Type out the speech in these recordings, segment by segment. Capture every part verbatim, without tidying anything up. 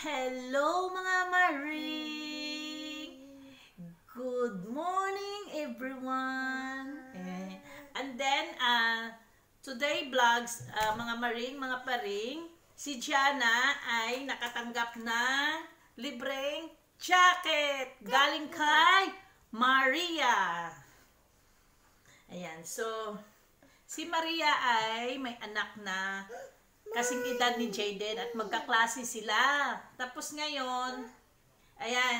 Hello mga maring! Good morning everyone! Eh, and then, uh, today vlogs, uh, mga maring, mga paring, si Gianna ay nakatanggap ng libreng jacket galing kay Maria. Ayan, so, si Maria ay may anak na kasing edad ni Jaden at magkaklase sila. Tapos ngayon, ayan,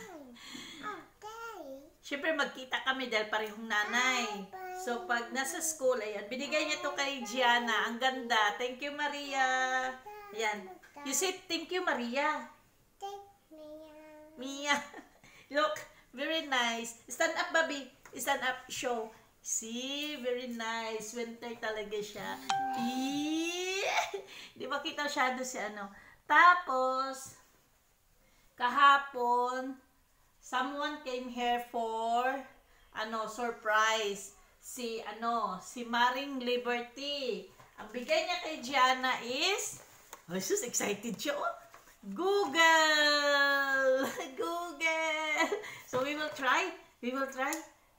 syempre magkita kami dahil parehong nanay. So pag nasa school, ayan, binigay niya to kay Gianna. Ang ganda. Thank you, Maria. Ayan. You say thank you, Maria. Thank Mia. Mia. Look, very nice. Stand up, Bobby. Stand up, show. See, very nice. Winter talaga siya. Eee! Di ba kita shadow si ano. Tapos, kahapon, someone came here for, ano, surprise. Si, ano, si Maring Liberty. Ang bigay niya kay Gianna is, oh, sus, excited siya, oh. Google! Google! So, we will try. We will try.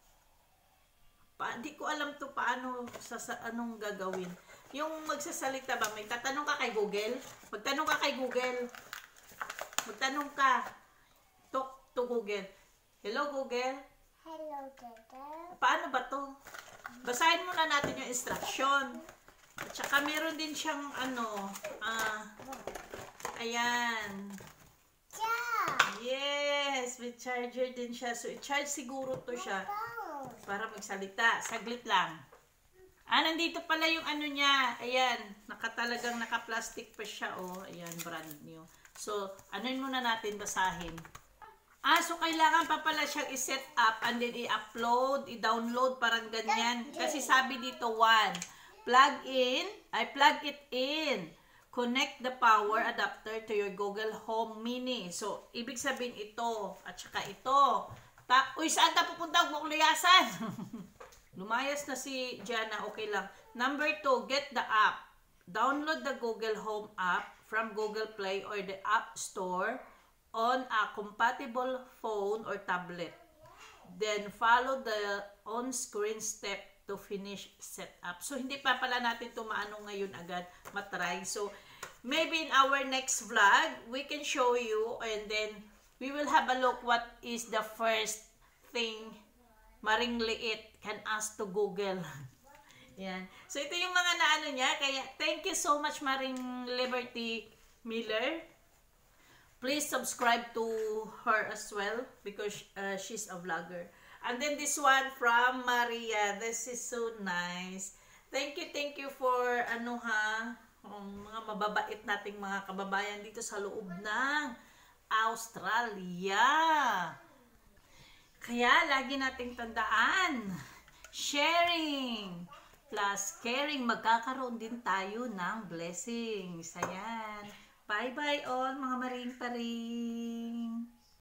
Pa, di ko alam to paano, sa, sa anong gagawin. Yung magsasalita ba, may tatanong ka kay Google? Magtanong ka kay Google. Magtanong ka. Talk to Google. Hello, Google. Hello, Google. Paano ba to? Basahin muna natin yung instruction. At saka meron din siyang ano, ah, uh, ayan. Yeah. Yes, with charger din siya. So, i-charge siguro to siya. Para magsalita. Saglit lang. Ah, nandito pala yung ano niya. Ayan. Nakatalagang naka-plastic pa siya. Oh, ayan, brand new. So, anuin muna natin, basahin. Ah, so kailangan pa pala siyang i-set up and then i-upload, i-download, parang ganyan. Kasi sabi dito, one, plug in, I plug it in. Connect the power adapter to your Google Home Mini. So, ibig sabihin ito. At saka ito. Ta Uy, saan ta pupunta? Huwag mong layasan. Lumayas na si Gianna. Okay lang. Number two, get the app. Download the Google Home app from Google Play or the App Store on a compatible phone or tablet. Then, follow the on-screen step to finish setup. So, hindi pa pala natin tumaano ngayon agad matry. So, maybe in our next vlog, we can show you and then we will have a look what is the first thing Maring Liit can ask to Google. Yan. So, ito yung mga naano niya. Kaya, thank you so much, Maring Liberty Miller. Please subscribe to her as well because uh, she's a vlogger. And then this one from Maria. This is so nice. Thank you, thank you for ano ha, um, mga mababait nating mga kababayan dito sa loob ng Australia. Kaya lagi nating tandaan, sharing plus caring, magkakaroon din tayo ng blessings. Ayan. Bye-bye all mga maring paring.